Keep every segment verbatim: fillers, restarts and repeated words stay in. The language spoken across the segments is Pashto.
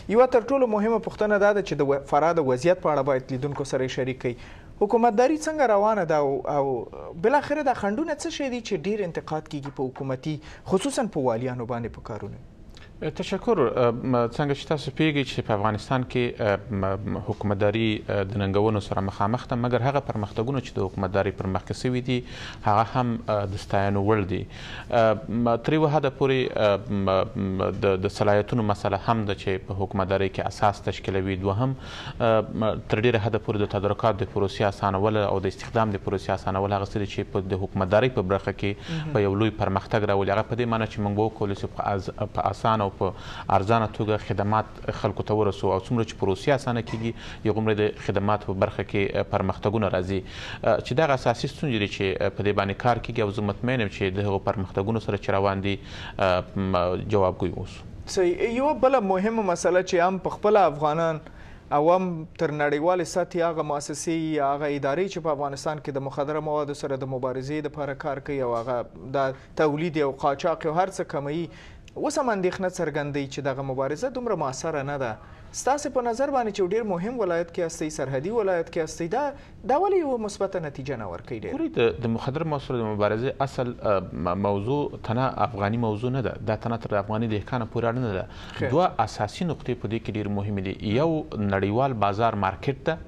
یوه تر ټولو مهمه پوښتنه دا ده چې د فراه د وضعیت په اړه باید لیدونکو سره شریک کړئ. حکومتداري څنګه روانه ده او بالاخره دا خنډونه څه شی دي چې ډیر انتقاد کیږي په حکومتي خصوصا په والیانو باندې په کارونه؟ تشکر. څنګه چې تاسو پوهیږئ چې په افغانستان کې حکومتداري د ننګونو سره مخامخ ده، مګر هغه پرمختګونه چې د حکومتداري پر مخکې سوي دي هغه هم د ستاینو وړ دي. تر یوه حده پورې د صلاحیتونو مسله هم ده چې په حکومتداري کې اساس تشکیلوي. دوهم تر ډېره حده پورې د تدارکاتو د پروسې اسانول او د استخدام د پروسې اسانول هغه څه دي چې په د حکومتداري په برخه کې په یو لوی پرمختګ راولي. هغه په دې معنی چې موږ وکولی چې په اسانه او په ارزانه توګه خدمات خلکو ته ورسو او څومره چې پروسې اسانه کیږي یو د خدماتو په برخه کې پرمختګونه راځي. چې دغه اساسي ستونزې دي چې په دې باندې کار کیږي او زه مطمئن یم چې د هغو پرمختګونو سره چې روان دي جوابګوی اوسو. صحیح. یوه بله مهمه مسله چې هم په خپله افغانان او هم تر نړیوالې سطحې هغه مؤسسې هغه ادارې چې په افغانستان کې د مخدره موادو سره د مبارزې دپاره کار کوي او هغه د تولید او قاچاق او هر څه کموي، اوس هم اندېښنه څرګندوي چې دغه مبارزه دومره مؤثره نه ده. ستاسې په نظر باندې چې ډېر مهم ولایت کې هستئ، سرحدي ولایت کې هستئ، دا دا ولې یوه مثبته نتیجه نه ورکوي؟ ډېر ګورئ، د مخدره موادو سره د مبارزې اصل موضوع تنه افغاني موضوع نه ده، دا تنه تر افغاني دهقانه پورې اړه نه ده. دوه اساسي نقطې په دې کې ډېرې مهمې دي. یو نړیوال بازار مارکیټ ده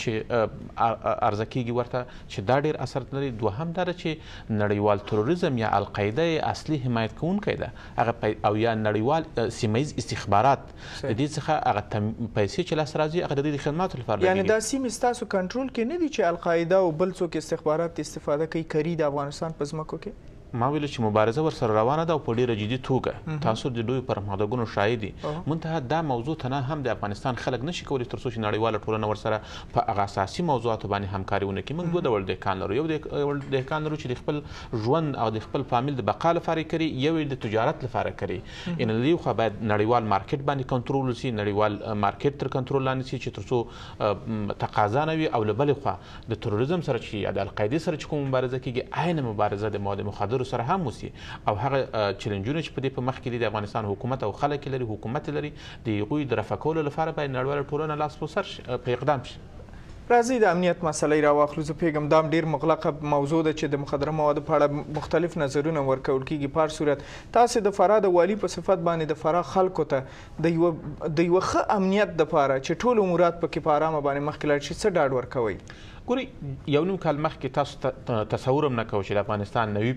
چې عرضه کیږي ورته، چې دا ډېر اثر لري. دوهم دا ده چې نړیوال تروریزم یا القاعده یې اصلي حمایت کوونکی ده، هغه او یا نړیوال سیمه ییز استخبارات د دې څخه هغه پیسې چې لاسته راځي هغه د دې خدماتو لپاره لګیږي. یعنې دا سیمې ستاسو کنټرول کې نه دي چې القاعده او بل څوک استخبارات استفاده کوي کری د افغانستان په ځمکو کې؟ ما ویل چې مبارزه ورسره روانه ده او په ډېره جدي توګه تاسو د لویو پرمختګونو شاهد دي. منتها دا موضوع تنه هم د افغانستان خلک نشي کولی تر څو چې نړیواله ټولنه ورسره په هغه اساسي موضوعاتو باندې همکاري ونه کړي. موږ دوه ډول دهقان لرو، یو ډول دهقان لرو چې د خپل ژوند او د خپل فامیل د بقا لپاره یې کوي، یو یې د تجارت لپاره کوي. یعنې له دې خوا باید نړیوال مارکیټ باندې کنټرول وشي، نړیوال مارکیټ تر کنټرول لاندې شي چې تر څو تقاضا نه وي. او له بلې خوا د تروریزم سره چې یا د القاعدې سره چې کوم مبارزه کیږي عین مبارزه د مواد مخدرو سره هم وشي. او هغه چیلنجونه چې په دې په مخ کې دي د افغانستان حکومت او خلک لري حکومت لري د هغوی د رفع کولو لپاره باید نړیواله ټولنه لاس په سر په اقدام شي. راځئ د امنیت مسله را واخلو. زه پوهېږم دا هم ډېر مغلقه موضوع ده چې د مخدره موادو په اړه مختلف نظرونه ورکول کېږي. په هر صورت تاسې د فراه د والي په صفت باندې د فراه خلکو ته د یوه د یوه ښه امنیت دپاره چې ټول امورات پکې په ارامه باندې مخکې لاړ شي څه ډاډ ورکوئ؟ ګورئ، یو نیم کال مخکې تاسو تصور هم نه کوئ چې د افغانستان نوي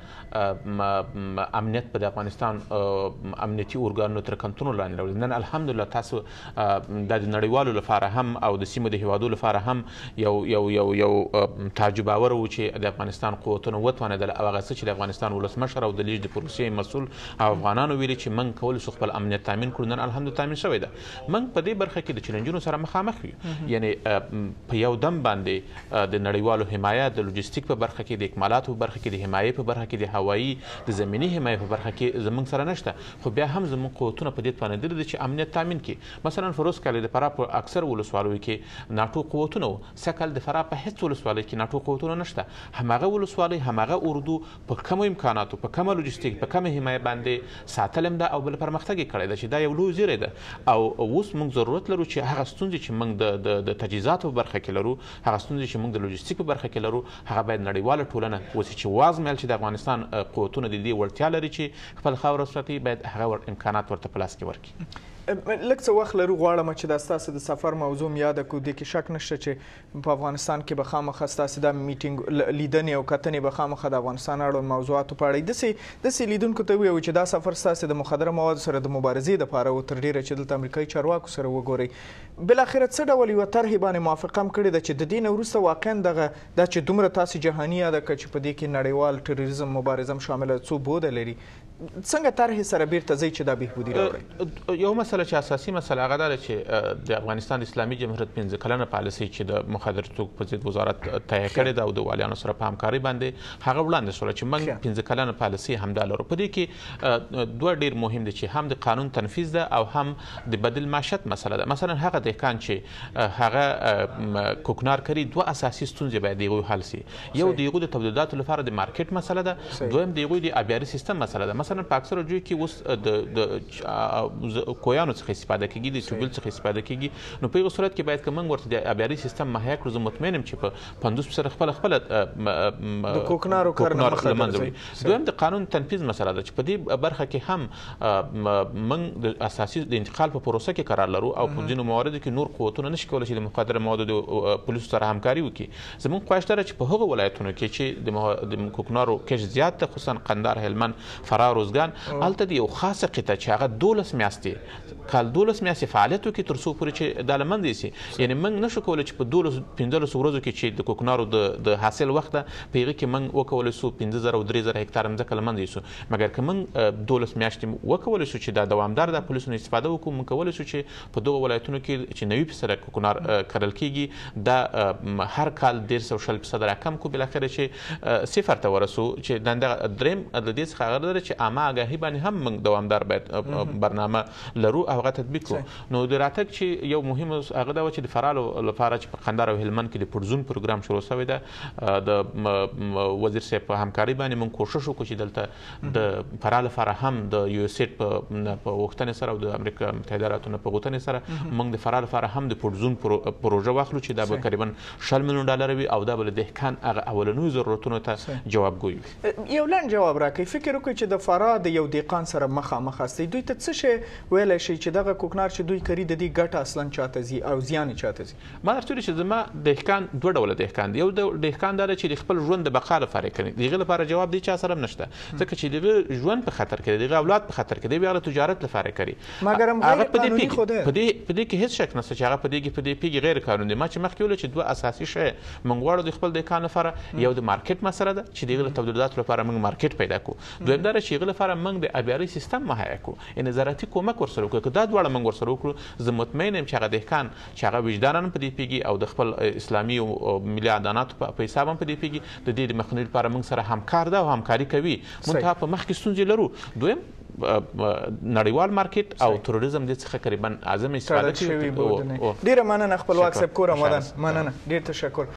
فیصده امنیت په د افغانستان امنیتي ارګانونو تر کنټرول لاندې راولي. نن الحمدلله تاسو دا د نړیوالو لپاره هم او د سیمو د هیوادو لپاره هم یو یو یو یو تعجب آور و چې د افغانستان قوتونه وتوانېدل او هغه څه چې د افغانستان ولسمشر او د لیږد د پروسې مسؤل او افغانانو ویلي چې موږ کولی شو خپل امنیت تامین کړو، نن الحمدلله تامین شوی ده. موږ په دې برخه کې د چیلنجونو سره مخامخ یو، یعنې په یو دم باندې د نړیوالو حمایت د لوجستیک په برخه کې، د اکمالاتو په برخه کې، د حمایې په برخه کې، د هوایي د زمینی حمایې په برخه کې زموږ سره نشته. خو بیا هم زموږ قوتونه په دې توانېدلي دي چې امنیت تامین کړي. مثلا فروز کالي د فراه په اکثر ولسوالیو کې ناټو قوتونه وو، سږ کال د فراه په هېڅ ولسوالۍ کې ناټو قوتونه نشته. هماغه ولسوالۍ هماغه اردو په کمو امکاناتو، په کمه لوجستیک، په کمه حمایې باندې ساتلم ده او بل پرمختګ یې کړی ده چې دا یو لوی زیری ده. او اوس موږ ضرورت لرو چې هغه ستونزې چې موږ د تجهیزاتو په برخه کې لرو، هغه ستونزې چې موږ د لوجستیک په برخه کې لرو، هغه باید نړیواله ټولنه اوس چې وازمایل چې د افغانستان قوتونه د دې وړتیا لري چې خپل خاوره وساتي، باید هغه امکانات ورته په لاس کې ورکړي. لږ څه وخت لرو، غواړم چې دا ستاسو د سفر موضوع م یاده کړو. دې کې شک نشته چې په افغانستان کې به خامخا ستاسو دا میټینګ لیدنې او کتنې به خامخا د افغانستان اړوند موضوعاتو په اړه داسې داسې لیدونکو ته ووایو چې دا سفر ستاسو د مخدره موادو سره د مبارزې دپاره و، تر ډېره چې دلته امریکایي چارواکو سره وګورئ. بالاخره څه ډول یوه طرحې باندې موافقه هم کړې ده چې د دې نه وروسته واقعا دغه دا چې دومره تاسې جهاني یاده کړه چې په دې کې نړیوال تروریزم مبارزه هم شامله څو بوده لري، څنګه طرحې سره بیرته ځئ چې دا بهبودي راوړئ؟ یو مسله چې اساسي مسله هغه دا ده چې د افغانستان د اسلامي جمهوریت پنځه کلنه پالیسۍ چې د مخدر توکو په ضد وزارت تهیه کړې ده او د والیانو سره په همکارۍ باندې هغه وړاندې شوله چې موږ پنځه کلنه پالیسۍ همدا لرو. په دې کې دوه ډېر مهم دي چې هم د قانون تنفیذ ده او هم د بدیل معیشت مسله ده. مثلا هغه دهقان چې هغه کوکنار کوي، دوه اساسي ستونزې باید د هغوی حل شي. یو د هغوی د تولیداتو لپاره د مارکیټ مسله ده، دویم د هغوی د آبیاري سیستم مسله ده. مثلا په اکثره ځایو کې اوس د کویانو څخه استفاده کیږي د ټیوبل څخه استفاده کیږي نو په یو صورت کې باید که موږ ورته د ابیاري سیستم مهیا کړو زه مطمئن یم چې په پنځوس فیصده خپله خپله د کوکنارو کار نه مخه درځوي. دویم د قانون تنفیذ مسله ده چې په دې برخه کې هم موږ د اساسي د انتقال په پروسه کې قرار لرو او په ځینو مواردو کې نور قوتونه نشي کولی چې د مخدره موادو د پولیسو سره همکاري وکړي. زموږ خواهش دا چې په هغو ولایتونو کې چې د کوکنارو کش زیات ده خصوصا قندهار، هلمند، فراه، روزګان، هلته د یو خاصه قطعه چې هغه دولس میاشتې کال دولس میاشتې فعالیت وکړي تر څو پورې چې دا له منځه یوسي. یعنې موږ نشو کولی چې په دولس پنځلسو ورځو کې چې د کوکنارو د حاصل وخت ده په هغې کې موږ وکولی سو پنځه زره او درې زره هکتاره مځکه له منځه یوسو. مګر که موږ دولس میاشتې وکولی سو چې دا دوامدار ده پولیسو نه استفاده وکړو، موږ کولی سو چې په دغو ولایتونو کې چې نوي فیصده کوکنار کرل کېږي دا هر کال دېرش او شل فیصده راکم کړو، بالاخره چې صفر ته ورسو. چې دنده دریم د دې څخه هغه ده چې عامه آګاهي باندې هم موږ دوامدار باید برنامه لرو او هغه تطبیق کړو. نو د راتګ چې یو مهم هغه دا و چې د فرالو لپاره چې په قندهار او هلمند کې د پرزون پروګرام شروع شوی ده د وزیر صاحب په همکاري باندې موږ کوشش وکړو چې دلته د فراه لپاره هم د یو اس ایډ په غوښتنې سره او د امریکا متحده ایالاتو په غوښتنې سره موږ د فراه لپاره هم د پرزون پروژه واخلو چې دا به تقریبا شل میلیون ډالر وي او دا به د دهقان هغه اولنیو ضرورتونو ته جوابګوی وي. یو لنډ جواب راکړئ. فکر وکړئ چې د فراه د یو دهقان سره مخامخ هستئ، دوی ته څه شی ویلی شئ چې دغه کوکنار چې دوی کري د دې ګټه اصلا چاته ځي او زیان یې چاته ځي؟ ما درته ویلي چې زما دهقان دوه ډوله دهقان دی. یو دهقان دا دی چې د خپل ژوند د بقا لپاره کوي، د هغې لپاره جواب دی چا سره هم نشته ځکه چې د هغه ژوند په خطر کې دی، د هغه اولاد په خطر کې دی، هغه تجارت لپاره کوي. مګر هم غیر قانوني خو دی. په دې کې هېڅ شک نشته چې هغه په دې کې په دې پیږي غیر قانوني دی. ما چې مخکې ویلو چې دوه اساسي شی موږ غواړو د خپل دهقان لپاره یو د مارکیټ مسله ده چې د هغې د تولیداتو لپاره موږ مارکیټ پیدا کړو. دویم دا ده چې هغې لپاره موږ د ابیاري سیستم مهیا کړو، یعنې زراعتي کومک ورسره وکړو. که دا دواړه موږ ورسره وکړو زه مطمئن یم چې هغه دهقان چې هغه وجدانا په دې پیږي او د خپل اسلامي او ملي عدالتو په حساب هم په دې پیږي د دې د مخنیوي لپاره موږ سره همکار ده او همکاري کوي. منتها په مخ کې ستونزې لرو. دویم نړیوال مارکیټ او تروریزم دې څخه تقریبا اعظم استفاده کوي. ډیره مننه خپلواک صاحب. کور آمدن. مننه، ډیر تشکر.